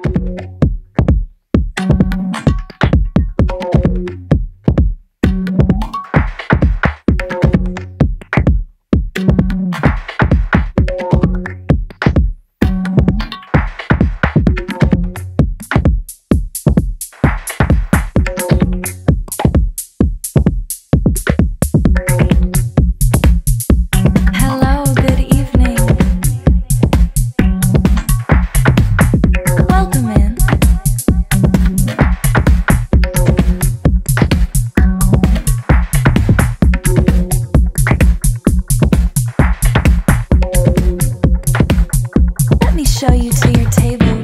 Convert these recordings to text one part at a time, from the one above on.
Show you to your table.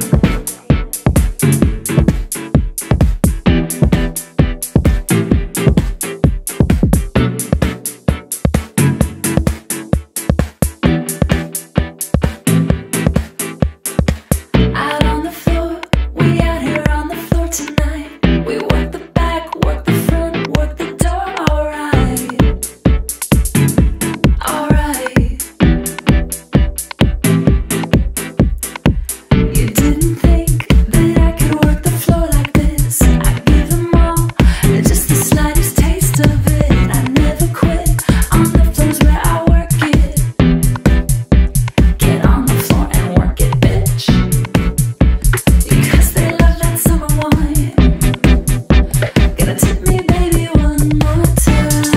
Out on the floor, we out here on the floor tonight. We work the back, work the front, work the door, alright. Alright. You didn't think that I could work the floor like this. I give them all just the slightest taste of it. I never quit on the floors where I work it. Get on the floor and work it, bitch. Because they love that summer wine. Gonna tip me, baby, one more time.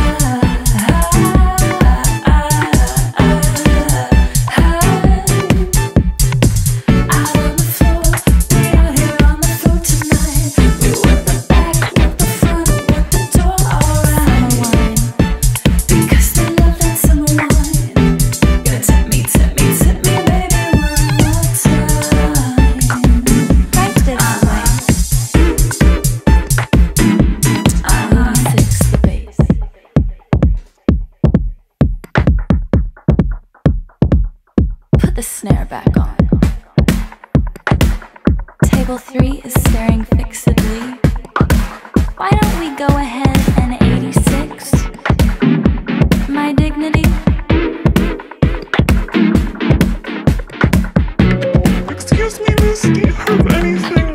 Out on the floor, we out here on the floor tonight. We work the back, work the front, work the door, alright. Because they love that summer wine. Gonna tip me, baby, one more time. Right this way. Fix the bass. Put the snare back on. Table 3 is staring fixedly. Why don't we go ahead and 86? My dignity. Excuse me, miss, do you have anything